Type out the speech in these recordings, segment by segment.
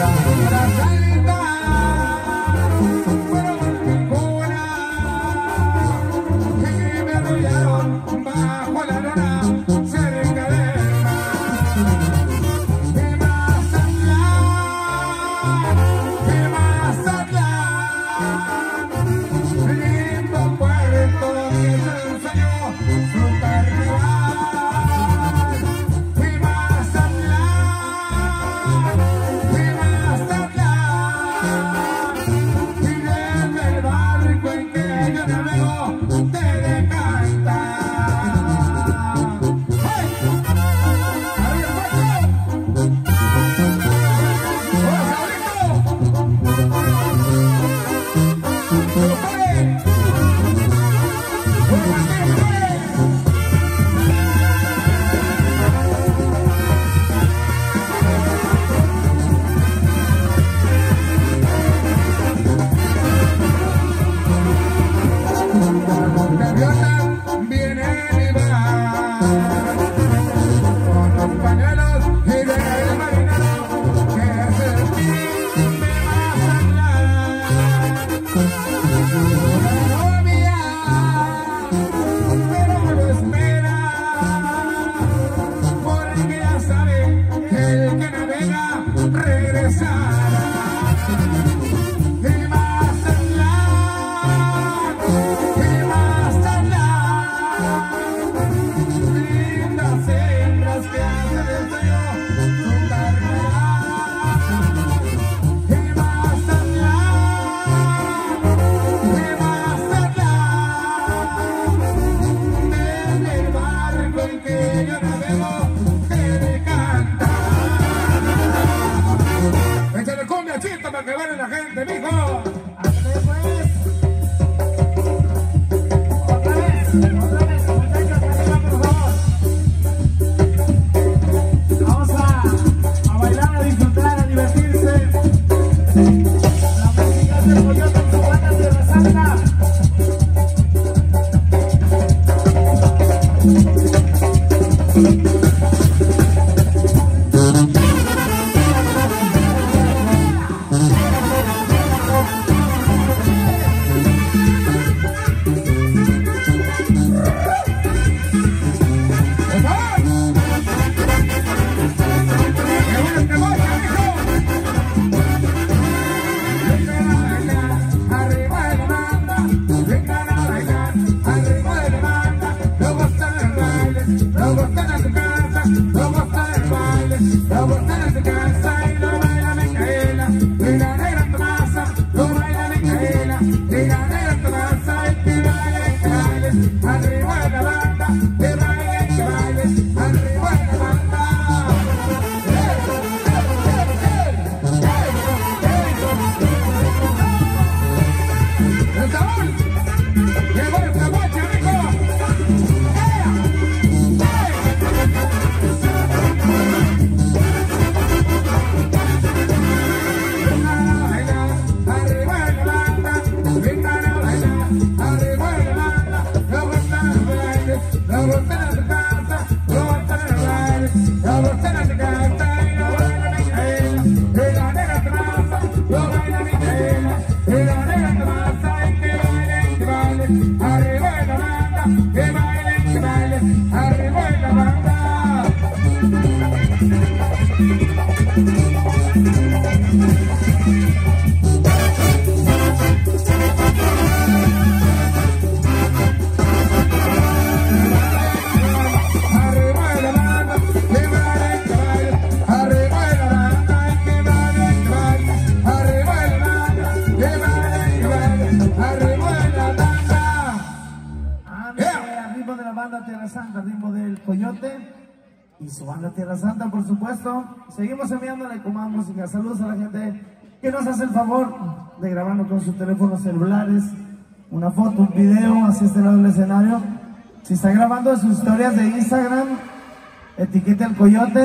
Seguimos enviándole con más música. Saludos a la gente que nos hace el favor de grabarnos con sus teléfonos celulares, una foto, un video, así este lado del escenario. Si está grabando sus historias de Instagram, etiquete el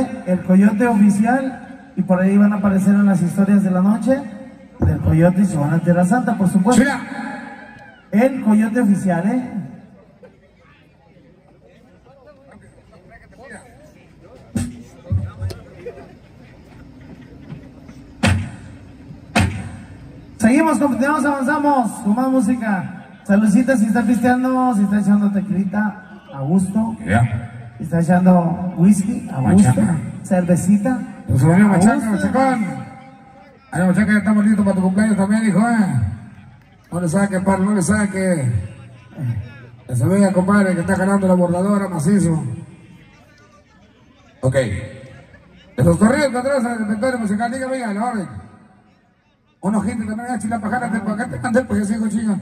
Coyote oficial, y por ahí van a aparecer en las historias de la noche del Coyote y su banda Tierra Santa, por supuesto. El Coyote oficial, Seguimos, continuamos, avanzamos con más música. Saludcita si está pisteando, si está echando tequilita, a gusto. Yeah. Si está echando whisky, a gusto. Machaca. Cervecita. Pues amigo Machaca, Machacón. Ay, Machaca, ya estamos listos para tu cumpleaños también, hijo, No le saque, padre, no le saque. Que se vea, compadre, que está ganando la bordadora macizo. Ok. De los corridos que atrás del repertorio musical, dígame, a la orden. Unos gente también, a chila pajara, para acá te mandé, pues yo sigo chinga.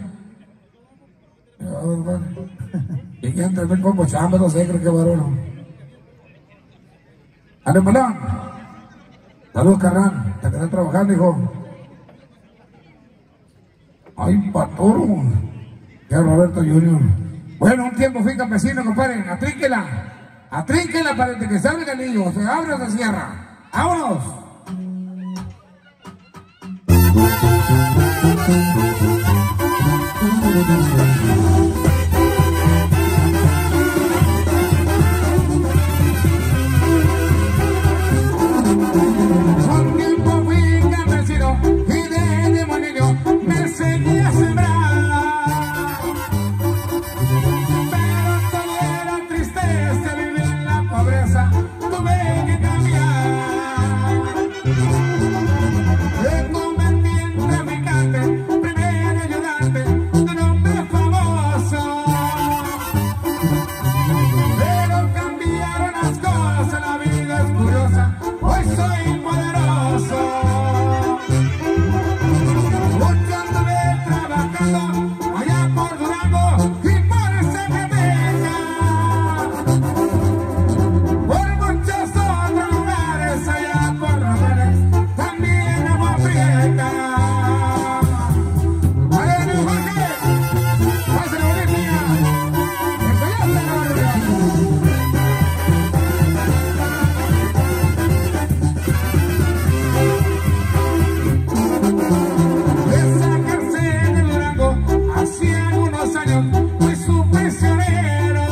Y que entra el combo chamba, no sé, creo que varón. Alemolón. Saludos, carnal. Te quedas trabajando, hijo. Ay, patoro. Ya Roberto Junior. Bueno, un tiempo fui campesino, compadre. Atrínquela. Atrínquela para que salga el niño. Se abre o se cierra. ¡Vámonos! Un tiempo fui campesino y desde muy niño me seguía a sembrar. Pero todo era tristeza, vivir en la pobreza, tuve que cambiar. Me convertí en traficante, primer ayudante de un hombre famoso. Pero cambiaron las cosas, la vida es curiosa, hoy soy poderoso. Mucho anduve trabajando allá por Durango y por Zacatecas, por muchos otros lugares allá por Romales, también Agua Prieta. ¡Vale, Jorge! ¡Pásale, Bolivia! ¡El Coyote, la barriga! Esa cárcel de Durango, hacía unos años fui su prisionero.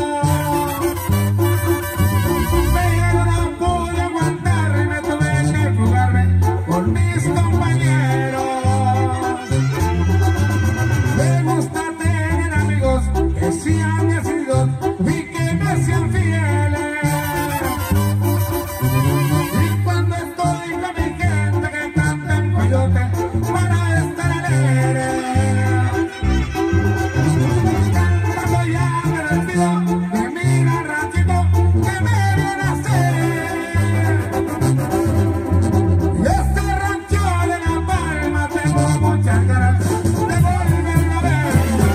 Pero no pude aguantar y me tuve que fugarme con mis compañeros. Me gusta tener amigos que sean decididos y que me sean fieles. Y cuando estoy con mi gente que canta en Coyote para estar alegre, cantando ya me despido de mi gran ranchito que me viene a hacer. Y este rancho de La Palma tengo muchas ganas de volver a ver.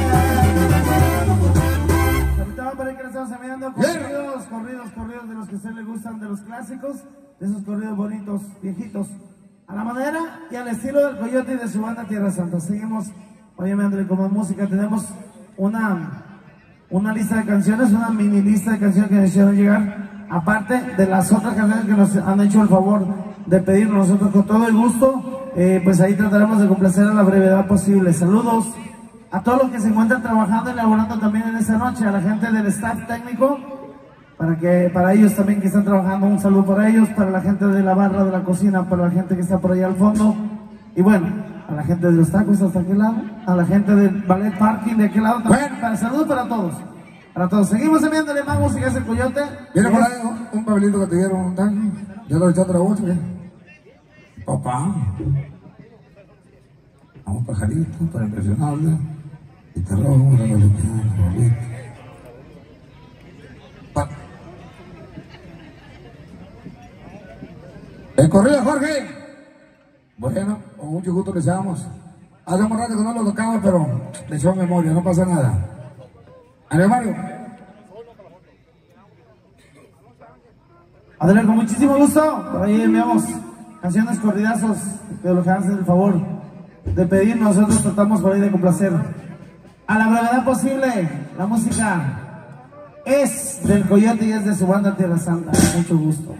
Ahorita va a parecer que le estamos enviando corridos de los que a usted le gustan, de los clásicos, de esos corridos bonitos, viejitos, a la manera y al estilo del Coyote y de su banda Tierra Santa. Seguimos, obviamente, con más música. Tenemos una lista de canciones, una mini lista de canciones que nos hicieron llegar, aparte de las otras canciones que nos han hecho el favor de pedirnos. Nosotros con todo el gusto, pues ahí trataremos de complacer a la brevedad posible. Saludos a todos los que se encuentran trabajando y laborando también en esta noche, a la gente del staff técnico, para ellos también que están trabajando, un saludo para ellos, para la gente de la barra de la cocina, para la gente que está por allá al fondo, y bueno, a la gente de los tacos hasta aquel lado, a la gente del ballet parking de aquel lado también. Saludos para todos, para todos. Seguimos enviándole más música a ese Coyote. Viene por ahí un papelito que te dieron, yo lo he echado la voz, papá. A un pajarito para impresionarle y te robo una bolita. El corrido, Jorge. Bueno, con mucho gusto le echamos. Hace un rato que no lo tocamos, pero le echó memoria, no pasa nada. ¿Ale, Mario? Adelante, con muchísimo gusto. Por ahí enviamos canciones corridazos de los que hacen el favor de pedir. Nosotros tratamos por ahí de complacer a la brevedad posible. La música es del Coyote y es de su banda Tierra Santa. Mucho gusto.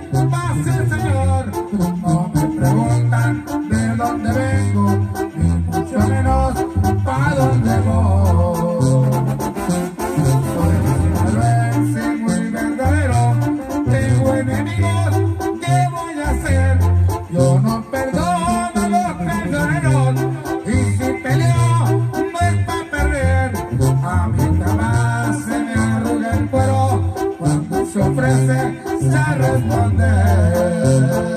pase, Señor. No me preguntan de dónde vengo, ni mucho menos pa' dónde voy. Soy sinaloense muy verdadero, tengo enemigos, ¿qué voy a hacer? Yo no perdono a los traicioneros, y si peleo no es pa' perder. A mí jamás se me arruga el cuero cuando se ofrece a responder.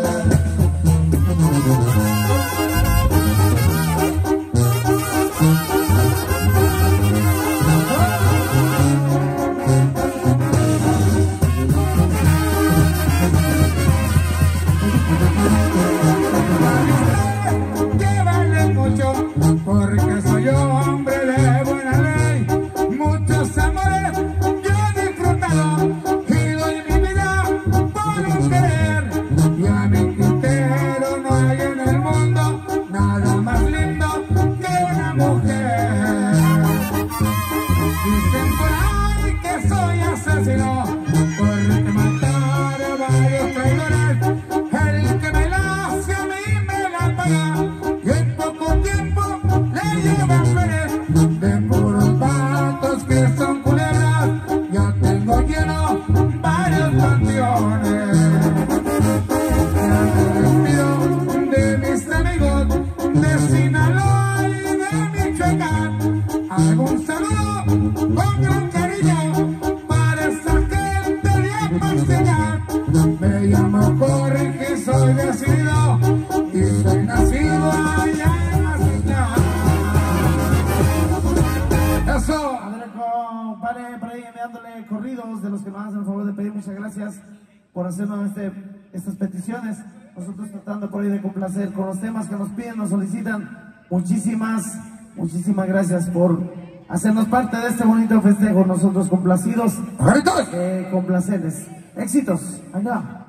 Que vale mucho porque soy hombre de buena ley, muchos amores yo he disfrutado y doy mi vida por un querer, y a mi Quintero no hay en el mundo nada más lindo que una mujer. Dicen por ahí que soy asesino porque matar a varios traidores, el que me la hace a mí me la paga, y en poco tiempo le llevan flores de puros vatos que son culebras. Ya tengo lleno varios panteones. Ya me despido de mis amigos de Sinaloa y de Michoacán. Hago un saludo con gran cariño para esa gente de Apaxingán. Me llamo Jorge, soy decidido y soy nacido allá en Mazatlán. Eso. A ver, compadre, por ahí enviándole corridos de los que nos hacen el favor de pedir. Muchas gracias por hacernos estas peticiones. Nosotros tratando por ahí de complacer con los temas que nos piden, nos solicitan. Muchísimas gracias por hacernos parte de este bonito festejo. Nosotros complacidos, complacerles. Éxitos. Allá.